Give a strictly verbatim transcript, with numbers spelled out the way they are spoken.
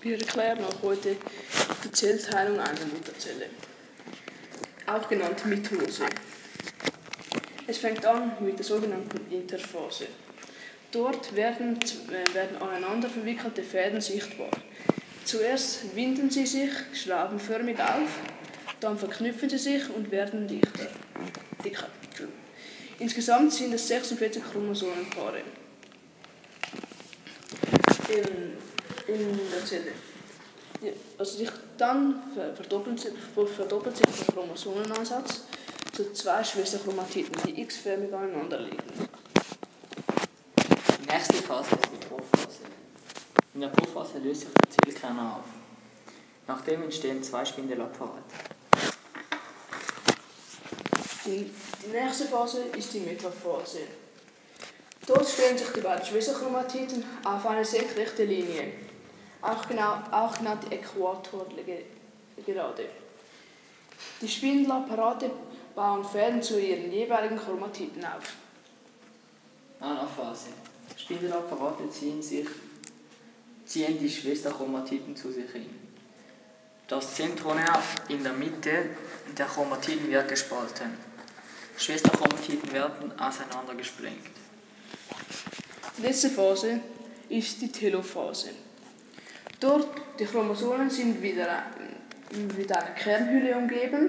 Wir erklären euch heute die Zellteilung einer Mutterzelle, auch genannt Mitose. Es fängt an mit der sogenannten Interphase. Dort werden, werden aneinander verwickelte Fäden sichtbar. Zuerst winden sie sich schraubenförmig auf, dann verknüpfen sie sich und werden dichter. dicker. Insgesamt sind es sechsundvierzig Chromosomenpaare in, in der Zelle. Also sich dann verdoppelt sich, verdoppelt sich der Chromosomenansatz zu zwei Schwesterchromatiden, die x-förmig aneinander liegen. Die nächste Phase ist die Prophase. In der Prophase löst sich der Zellkern auf. Nachdem entstehen zwei Spindelapparate. Die, die nächste Phase ist die Metaphase. Dort stellen sich die beiden Schwesterchromatiden auf eine senkrechte Linie, auch, genau, auch genannt die Äquatorgerade. Die Spindelapparate bauen Fäden zu ihren jeweiligen Chromatiden auf. Anaphase. Spindelapparate ziehen, sich, ziehen die Schwesterchromatiden zu sich hin. Das Zentromer in der Mitte der Chromatiden wird gespalten. Schwesterchromatiden werden auseinandergesprengt. Die letzte Phase ist die Telophase. Dort die Chromosomen sind wieder mit einer Kernhülle umgeben.